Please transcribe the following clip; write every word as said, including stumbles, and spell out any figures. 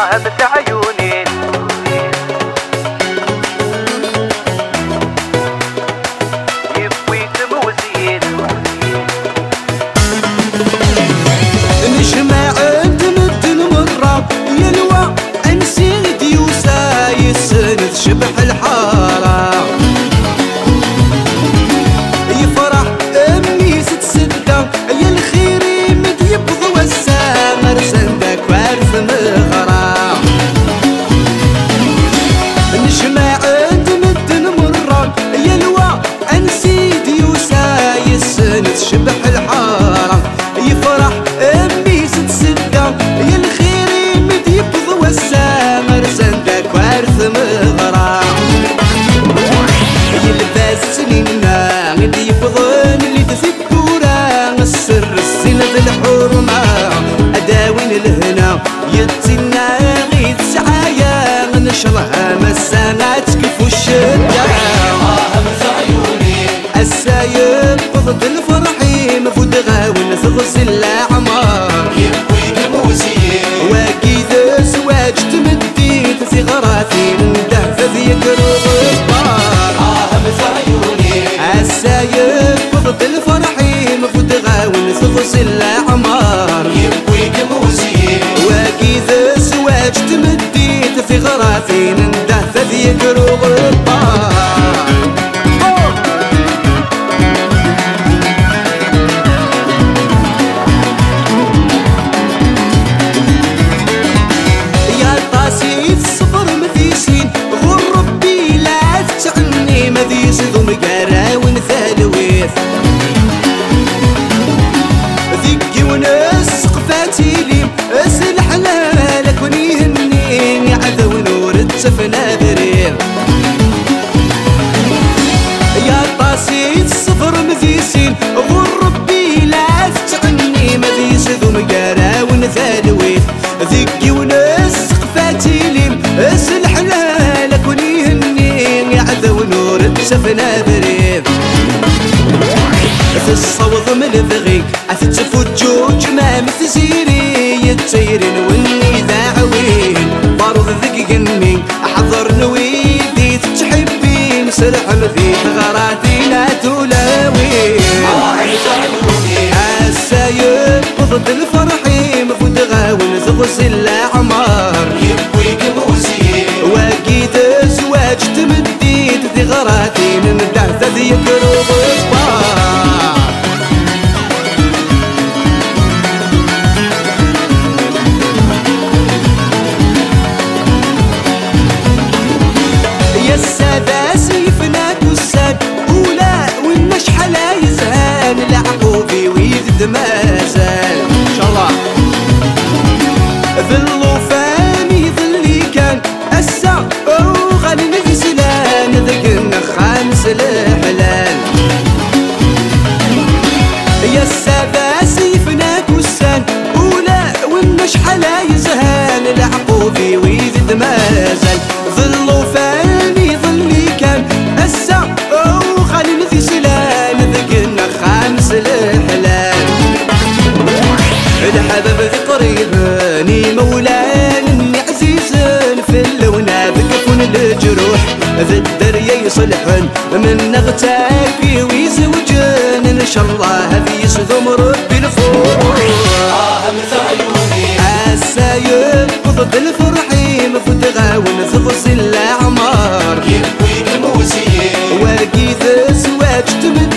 هبت عيوني يبويك موزين نجمع تمد المرة يلوى انسيد يوسا يسند شبح الحارة يفرح امي ست سدة يا الخير يمد يبض والسامر سندك وارث مغرى نجمع تمد المرة يلوى انسيد يوسا يسند شبح الحارة يفرح امي ست سدة يا الخير يمد يبض والسامر سندك وارث مغرى يلبس سنينا اللي يبضن اللي تذكورا السر السنة الحرمة أداوين الهنا يتسنى غيث سعايا نشرها مسانات كيف الشدة السايب بضد الفرحي مفود غاون تغسل الأعمار واكيد سواج تمديت في غراثي نده فذيك الغبار السايب بضد الفرحي مفود غاون تغسل الأعمار واكيد سواج تمديت في غراثي نده فذيك الغبار مذيس ذو مقارا ونثالويث ذكي ونس قفاتي لي اسلح لك ونيهنين يعذو نور التفنا برير يا طاسي الصفر مذيسين غور ربي لا تعني مذيس ذو مقارا ونثالويث ذكي ونس قفاتي لي اسلح لك ونيهنين يعذو نور سفنا بريد في الصوض من البغي أتتفوت جوج ما مثزيري يتسيرين واني ذاعوين بارض ذق قني أحضر نويدي تتحبين سرح مثيح غراتي لا تلاوين السايب بضد الفرحي مفود غاون تغسل الأعمار واكيد زواج تمديت ذي غراتي نده ذيك الغبار يا السادة سيفنا كساد ولا والنشحة لا يزهان العقوبي ويذد ما زال ان شاء الله ظلوا فاني ظلي كان السا وغالي نفسلان ذقنا خامس الحلال يا السادة سيفنا كسان ولا والنشحة لا يزهان العقوبي ويزيد ما زال ظلوا فاني ظلي كان السا وغالي نفسلان ذقنا خامس الحلال الحباب ذكريهاني مولان عزيزان في اللونة بكفون الجروح ذي الدريا يصلحن من نغتاكي ويزوجن ان شاء الله هذي يسذم ربي الفروح السايب بضد الفرحي مفود غاون تغسل الأعمار واكيد زواج تمد